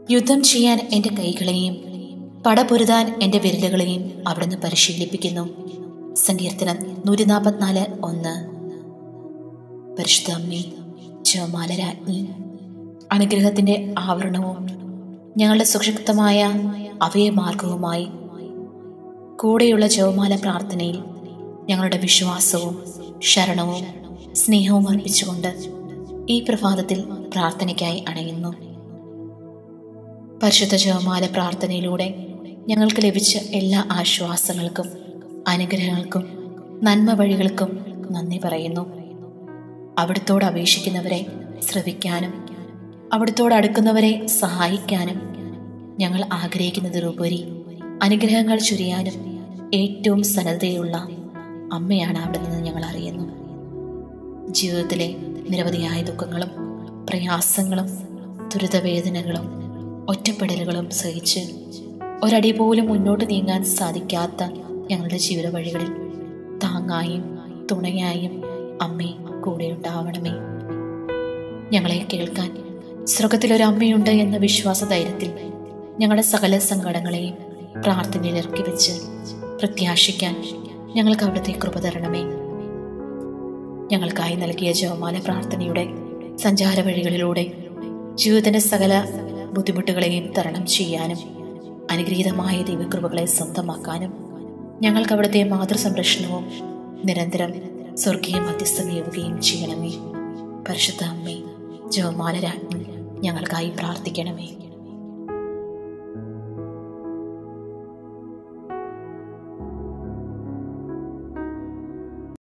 യുദ്ധം ചെയ്യാൻ എൻ്റെ കൈകളെയും പടപൊരുതാൻ എൻ്റെ വിരലുകളെയും അവിടുന്ന് പരിശീലിപ്പിക്കുന്നു. സങ്കീർത്തനം 144:1. പരിശുദ്ധ അമ്മേ, ജപമാല രാജ്ഞി, അനുഗ്രഹത്തിൻ്റെ ആവരണവും ഞങ്ങളുടെ സുരക്ഷിതമായ അഭയമാർഗവുമായി കൂടെയുള്ള ജപമാല പ്രാർത്ഥനയിൽ ഞങ്ങളുടെ വിശ്വാസവും ശരണവും സ്നേഹവും അർപ്പിച്ചുകൊണ്ട് ഈ പ്രഭാതത്തിൽ പ്രാർത്ഥനയ്ക്കായി അണയുന്നു. പരിശുദ്ധ ജപമാല പ്രാർത്ഥനയിലൂടെ ഞങ്ങൾക്ക് ലഭിച്ച എല്ലാ ആശ്വാസങ്ങൾക്കും അനുഗ്രഹങ്ങൾക്കും നന്മ വഴികൾക്കും നന്ദി പറയുന്നു. അവിടുത്തോട് അപേക്ഷിക്കുന്നവരെ ശ്രവിക്കാനും അവിടുത്തോട് അടുക്കുന്നവരെ സഹായിക്കാനും ഞങ്ങൾ ആഗ്രഹിക്കുന്നതിലുപരി അനുഗ്രഹങ്ങൾ ചൊരിയാനും ഏറ്റവും സന്നദ്ധതയുള്ള അമ്മയാണ് അവിടുന്ന് ഞങ്ങൾ അറിയുന്നു. ജീവിതത്തിലെ നിരവധിയായ ദുഃഖങ്ങളും പ്രയാസങ്ങളും ദുരിതവേദനകളും ഒറ്റപ്പെടലുകളും സഹിച്ച് ഒരടി പോലും മുന്നോട്ട് നീങ്ങാൻ സാധിക്കാത്ത ഞങ്ങളുടെ ജീവിത വഴികളിൽ താങ്ങായും തുണയായും അമ്മേ കൂടെ ഉണ്ടാവണമേ. ഞങ്ങളെ കേൾക്കാൻ സ്വർഗത്തിലൊരമ്മയുണ്ട് എന്ന വിശ്വാസ ധൈര്യത്തിൽ ഞങ്ങളുടെ സകല സങ്കടങ്ങളെയും പ്രാർത്ഥനയിൽ ഇറക്കി വെച്ച് പ്രത്യാശിക്കാൻ ഞങ്ങൾക്ക് അവിടുത്തെ കൃപ തരണമേ. ഞങ്ങൾക്കായി നൽകിയ ജപമാല പ്രാർത്ഥനയുടെ സഞ്ചാര വഴികളിലൂടെ ജീവിതത്തിന്റെ സകല ബുദ്ധിമുട്ടുകളെയും തരണം ചെയ്യാനും അനുഗ്രഹീതമായ ദൈവകൃപകളെ സ്വന്തമാക്കാനും ഞങ്ങൾക്ക് അവിടുത്തെ മാതൃസംരക്ഷണവും നിരന്തരം സ്വർഗീയ മധ്യസ്ഥമേവുകയും ചെയ്യണമേ. പരിശുദ്ധ അമ്മേ, ജപമാല രാജ്ഞി, ഞങ്ങൾക്കായി പ്രാർത്ഥിക്കണമേ.